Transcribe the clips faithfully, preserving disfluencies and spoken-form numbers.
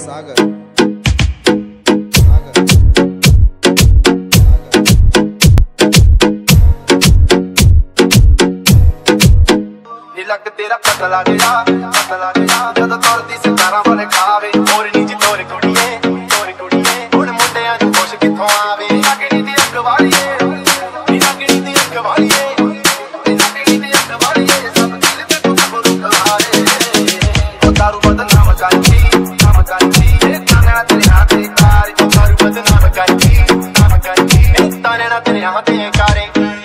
सागर सागर लग तेरा पतला गया पतला गया जद तोड़ती सितारा वाले खावे और नीचे तोरे कुड़िए तोरे कुड़िए हुण मुंडियां नूं खुश किथों आवे लगड़ी दी अग वालीए लगड़ी दी अग वालीए लगड़ी दी अग वालीए सब दिल ते तू सबरू खवारे ओ दारू बदनाम करती नाम करती ए ताने ना तेरे हाथ ते कार ओ दारू बदनाम करती नाम करती ए ताने ना तेरे हाथ ते कारे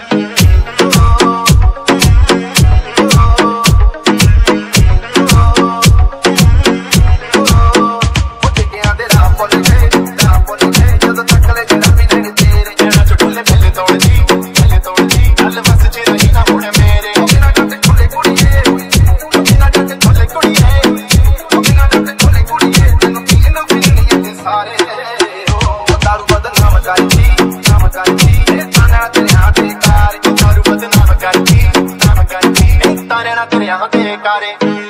कारे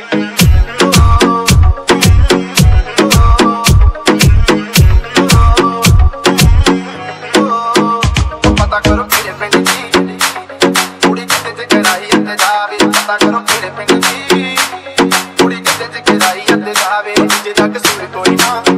पता करो मेरे पिंड दी कुड़ी किते ते कराई अते जावे पता करो मेरे पिंड दी कुड़ी किते ते कराई अते जावे जे तक सूर कोई ना